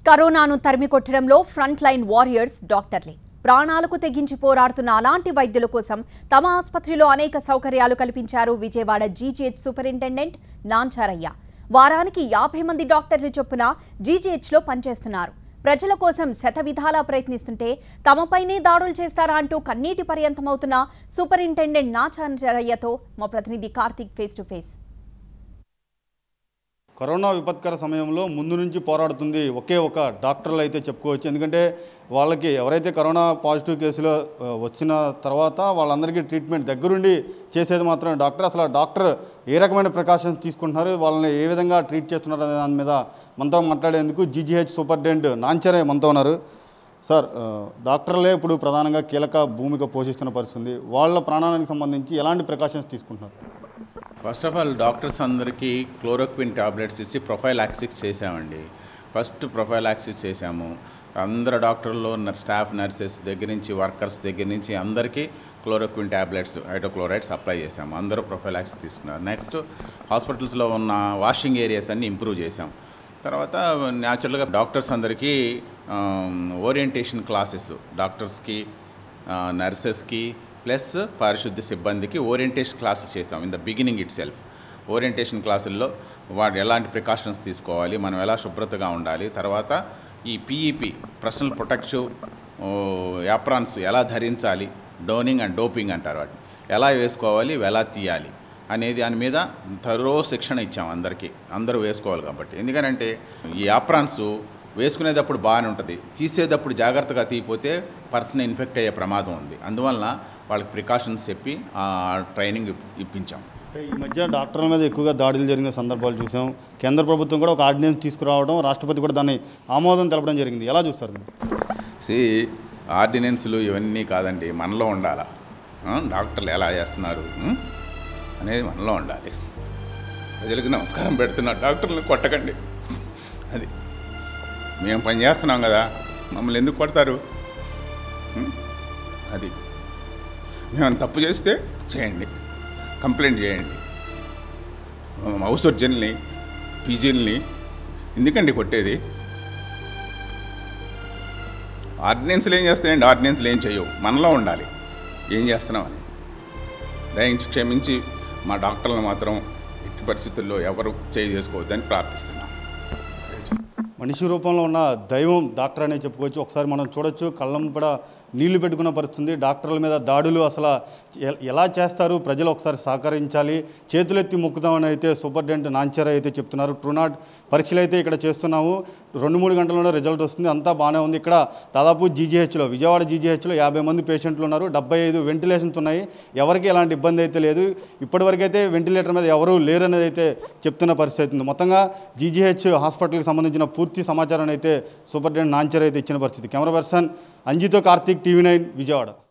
కరోనాను తరిమికొట్టడంలో front line warriors డాక్టర్లే. ప్రాణాలకు తెగించి పోరాడుతున్న అలాంటి వైద్యుల కోసం తమ ఆసుపత్రిలో అనేక సౌకర్యాలు కల్పించారు విజయవాడ జీజీహెచ్ సూపరింటెండెంట్ నాంచారయ్య. వారానికి 50 మంది డాక్టర్లు చొప్పున జీజీహెచ్లో పనిచేస్తున్నారు. ప్రజల కోసం శతవిధాలా ప్రయత్నిస్తుంటే తమపైనే దాడులు చేస్తారా అంటూ కన్నీటి పర్యంతమవుతున్న సూపరింటెండెంట్ నాంచారయ్యతో మా ప్రతినిధి Karthik face to face. Corona విపత్కర సమయంలో ముందు నుంచి పోరాడుతుంది ఒకే ఒక డాక్టర్లు అయితే చెప్పుకోవచ్చు. ఎందుకంటే వాళ్ళకి ఎవరైతే కరోనా పాజిటివ్ కేసులో వచ్చిన తర్వాత వాళ్ళందరికీ ట్రీట్మెంట్ దగ్గరుండి చేసేది మాత్రమే డాక్టర్. అసలు డాక్టర్ ఏ రకమైన ప్రికాషన్స్ తీసుకుంటున్నారు, వాళ్ళని ఏ విధంగా ట్రీట్ చేస్తున్నారు అనే దాని మీద మనతో మాట్లాడేందుకు జీజీహెచ్ సూపరింటెండెంట్ నాంచారయ్య మనతో ఉన్నారు. సార్, డాక్టర్లే ఇప్పుడు ప్రధానంగా కీలక భూమిక పోషిస్తున్న పరిస్థితి. వాళ్ళ ప్రాణానికి సంబంధించి ఎలాంటి ప్రికాషన్స్ తీసుకుంటున్నారు? ఫస్ట్ ఆఫ్ ఆల్ డాక్టర్స్ అందరికీ క్లోరోక్విన్ టాబ్లెట్స్ ఇచ్చి ప్రొఫైలాక్సిస్ చేసామండి. ఫస్ట్ ప్రొఫైలాక్సిస్ చేసాము. అందరు డాక్టర్లు స్టాఫ్ నర్సెస్ దగ్గర నుంచి వర్కర్స్ దగ్గర నుంచి అందరికీ క్లోరోక్విన్ టాబ్లెట్స్ హైడ్రోక్లోరైడ్ సప్లై చేసాము. అందరూ ప్రొఫైలాక్సిస్ తీసుకున్నారు. నెక్స్ట్ హాస్పిటల్స్లో ఉన్న వాషింగ్ ఏరియాస్ అన్నీ ఇంప్రూవ్ చేసాం. తర్వాత న్యాచురల్గా డాక్టర్స్ అందరికీ ఓరియంటేషన్ క్లాసెస్ డాక్టర్స్కి నర్సెస్కి ప్లస్ పారిశుద్ధ్య సిబ్బందికి ఓరియంటేషన్ క్లాసెస్ చేసాం. In the beginning itself orientation క్లాసుల్లో వాడు ఎలాంటి ప్రికాషన్స్ తీసుకోవాలి, మనం ఎలా శుభ్రతగా ఉండాలి, తర్వాత ఈ పీఈపీ పర్సనల్ ప్రొటెక్టివ్ యాప్రాన్స్ ఎలా ధరించాలి, డోనింగ్ అండ్ డోపింగ్ అంటారు, వాటిని ఎలా వేసుకోవాలి, ఎలా తీయాలి అనేది దాని మీద థరో శిక్షణ ఇచ్చాం అందరికీ. అందరూ వేసుకోవాలి కాబట్టి. ఎందుకనంటే ఈ యాప్రాన్స్ వేసుకునేటప్పుడు బాగానే ఉంటుంది, తీసేటప్పుడు జాగ్రత్తగా తీయపోతే పర్సన్ ఇన్ఫెక్ట్ అయ్యే ప్రమాదం ఉంది. అందువలన వాళ్ళకి ప్రికాషన్స్ చెప్పి ట్రైనింగ్ ఇప్పించాం. ఈ మధ్య డాక్టర్ల మీద ఎక్కువగా దాడులు జరిగిన సందర్భాలు చూసాం. కేంద్ర ప్రభుత్వం కూడా ఒక ఆర్డినెన్స్ తీసుకురావడం, రాష్ట్రపతి కూడా దాన్ని ఆమోదం తెలపడం జరిగింది. ఎలా చూస్తారు? ఆర్డినెన్స్లు ఇవన్నీ కాదండి, మనలో ఉండాలి. డాక్టర్లు ఎలా చేస్తున్నారు అనేది మనలో ఉండాలి. ప్రజలకు నమస్కారం పెడుతున్నారు, డాక్టర్లను కొట్టకండి. అది మేము పని చేస్తున్నాం కదా, మమ్మల్ని ఎందుకు కొడతారు? అది మేము తప్పు చేస్తే చేయండి, కంప్లైంట్ చేయండి. హౌస్ సర్జన్లని పీజీలని ఎందుకండి కొట్టేది? ఆర్డినెన్స్లు ఏం చేస్తాయండి? ఆర్డినెన్స్లు ఏం చేయవు, మనలో ఉండాలి ఏం చేస్తున్నాం అని. దయించి క్షమించి మా డాక్టర్లను మాత్రం ఎట్టి పరిస్థితుల్లో ఎవరు చేసుకోవద్దని ప్రార్థిస్తున్నాం. మనిషి రూపంలో ఉన్న దైవం డాక్టర్ అనే చెప్పుకోవచ్చు. ఒకసారి మనం చూడొచ్చు, కళ్ళంపడ నీళ్లు పెట్టుకున్న పరిస్థితుంది. డాక్టర్ల మీద దాడులు అసలు ఎలా చేస్తారు, ప్రజలు ఒకసారి సహకరించాలి, చేతులెత్తి మొక్కుతామని అయితే సూపరింటెండెంట్ నాంచారయ్య అయితే చెప్తున్నారు. ట్రూనాట్ పరీక్షలు అయితే ఇక్కడ చేస్తున్నాము, 2-3 గంటల్లోనే రిజల్ట్ వస్తుంది, అంతా బాగానే ఉంది. ఇక్కడ దాదాపు జీజీహెచ్లో, విజయవాడ జీజీహెచ్లో 50 మంది పేషెంట్లు ఉన్నారు, 75 వెంటిలేషన్స్ ఉన్నాయి. ఎవరికి ఎలాంటి ఇబ్బంది అయితే లేదు. ఇప్పటివరకైతే వెంటిలేటర్ మీద ఎవరూ లేరనేది అయితే చెప్తున్న పరిస్థితి ఉంది. మొత్తంగా జీజీహెచ్ హాస్పిటల్కి సంబంధించిన పూర్తి సమాచారాన్ని అయితే సూపరింటెండెంట్ నాంచారయ్య అయితే ఇచ్చిన పరిస్థితి. కెమెరా పర్సన్ అంజితో కార్తీక్, టీవీ9 విజయవాడ.